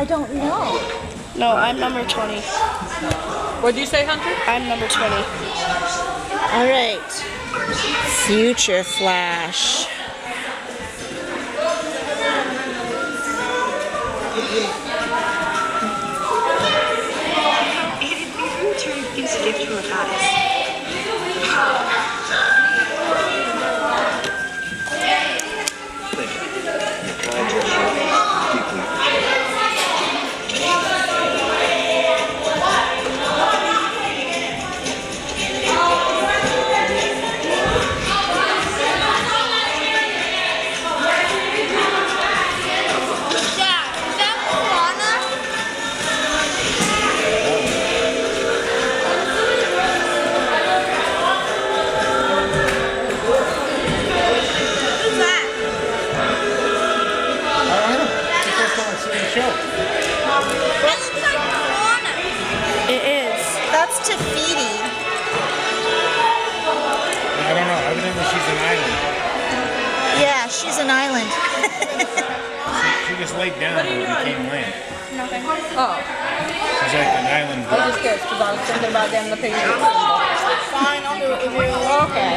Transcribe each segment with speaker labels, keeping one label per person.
Speaker 1: I don't know.
Speaker 2: No, I'm number 20.
Speaker 3: What'd you say, Hunter?
Speaker 2: I'm number 20.
Speaker 1: All right. Future Flash.
Speaker 4: Gives a gift to a goddess.
Speaker 1: That's Tafiti.
Speaker 5: I don't know. Evidently, she's an island.
Speaker 1: Yeah, she's an island.
Speaker 5: She just laid down and became land.
Speaker 3: Nothing. Oh.
Speaker 5: She's like an island.
Speaker 3: I was just curious because I was thinking about getting the picture.
Speaker 2: Fine, I'll do it with you.
Speaker 3: Okay.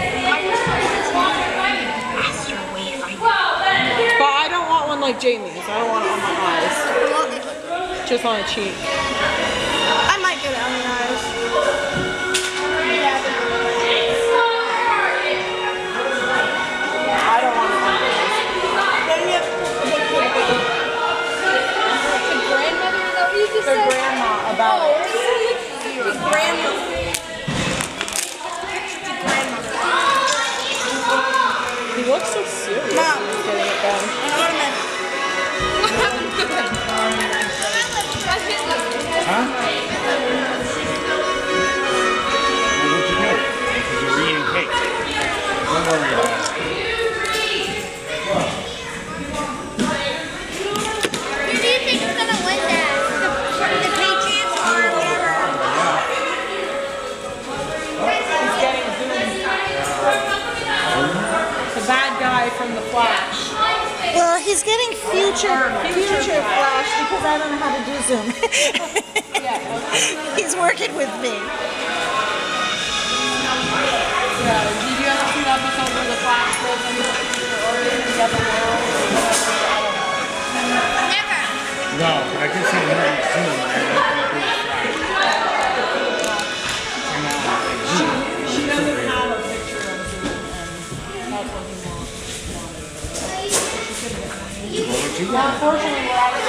Speaker 3: But I don't want one like Jamie's. I don't want it on my eyes. Just on a cheek.
Speaker 2: I might get it on the eyes.
Speaker 3: I don't want it on my eyes.
Speaker 2: Then you have
Speaker 6: The grandmother, is that what you just
Speaker 3: The
Speaker 6: said?
Speaker 3: grandma about it.
Speaker 2: the grandmother.
Speaker 3: He looks so serious.
Speaker 2: Mom.
Speaker 3: He's getting it done.
Speaker 2: An ornament.
Speaker 5: Huh? Well, what'd you do? Because you're eating cake. Don't worry about it.
Speaker 6: Who do you think is gonna win that? The Patriots or whatever?
Speaker 3: He's getting zoomed. The bad guy from the Flash.
Speaker 1: Well, he's getting future Flash because I don't know how to do Zoom. He's working with me.
Speaker 3: Yeah, did you ever see the episode where the Flash lives in the other world?
Speaker 6: Never.
Speaker 5: No, but I can see the movie Zoom.
Speaker 3: She doesn't have a picture of Zoom, and that's what he wants.
Speaker 5: What you
Speaker 3: Well,
Speaker 5: got?
Speaker 3: unfortunately, we're out of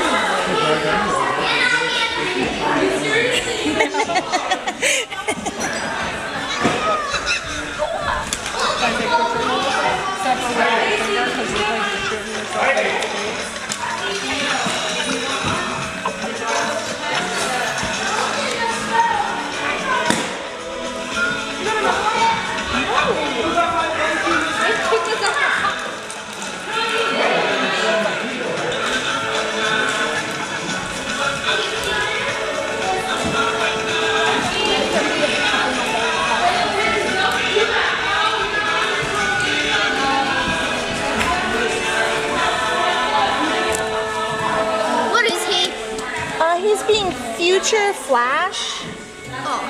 Speaker 6: What is he?
Speaker 1: He's being future Flash.
Speaker 6: Oh.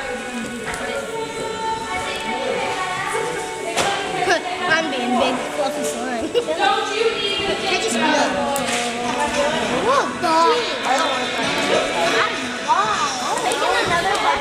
Speaker 6: I'm being big, fluffy slime. I just feel. What the?
Speaker 1: Wow, making another one.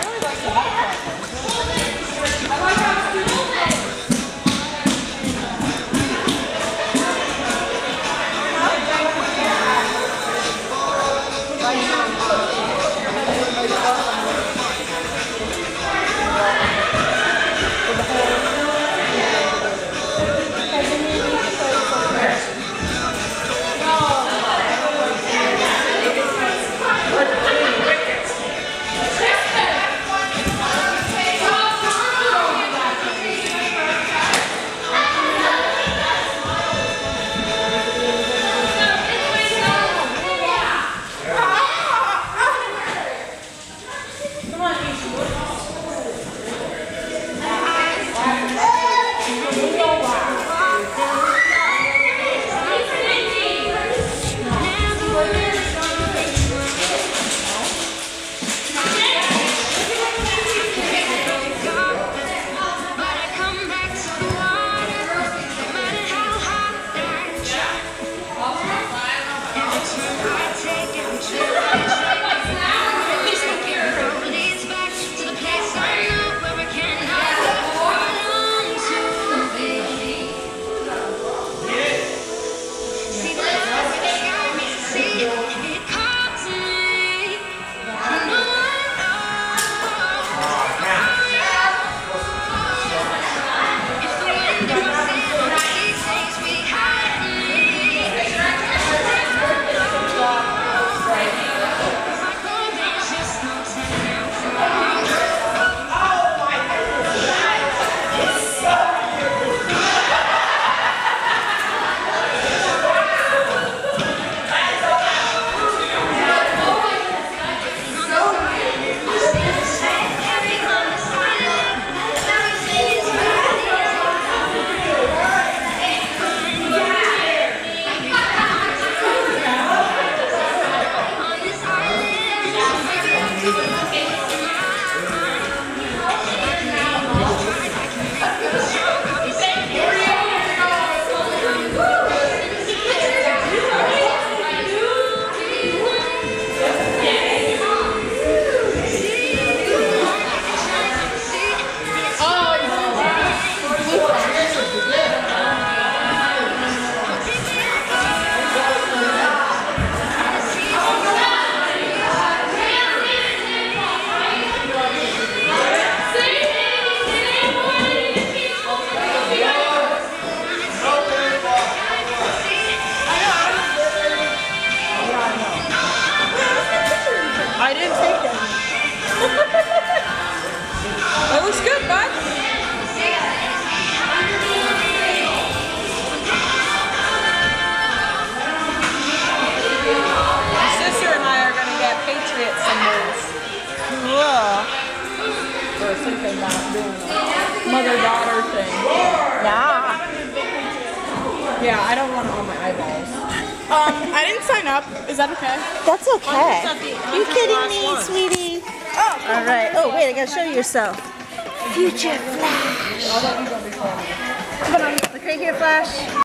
Speaker 3: was thinking about doing a mother-daughter thing.
Speaker 1: Yeah.
Speaker 3: Yeah, I don't want it on my eyeballs.
Speaker 2: I didn't sign up. Is that okay?
Speaker 1: That's okay. You kidding me, sweetie?
Speaker 2: Oh,
Speaker 1: All right. Oh, wait, I gotta show you yourself. Future Flash.
Speaker 3: I thought you were going to be funny.
Speaker 1: Look right here, Flash.